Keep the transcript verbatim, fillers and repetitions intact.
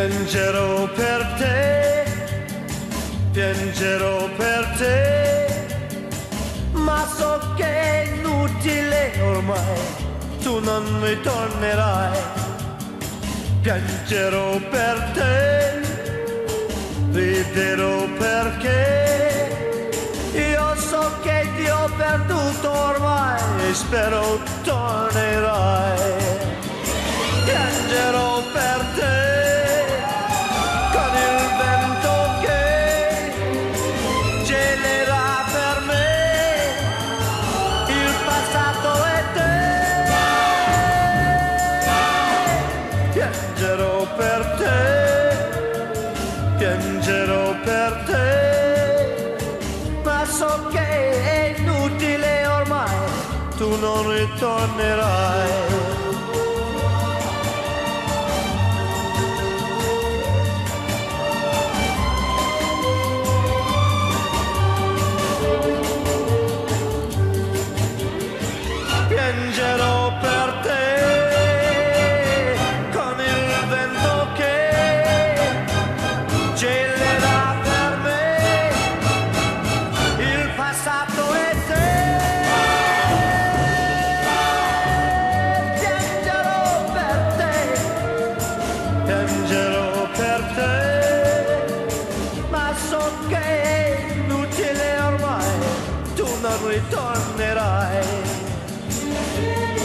Piangerò per te, piangerò per te, ma so che è inutile ormai, tu non ritornerai. Piangerò per te, riderò perché io so che ti ho perduto ormai e spero tornerai. Piangerò per te con il vento che gelerà per me il passato e te. Piangerò per te, piangerò per te, ma so che è inutile ormai, tu non ritornerai. Piangerò per te con il vento che gelerà per me il passato e te. Piangerò per te, piangerò per te, ma so che è inutile ormai, tu non ritornerai.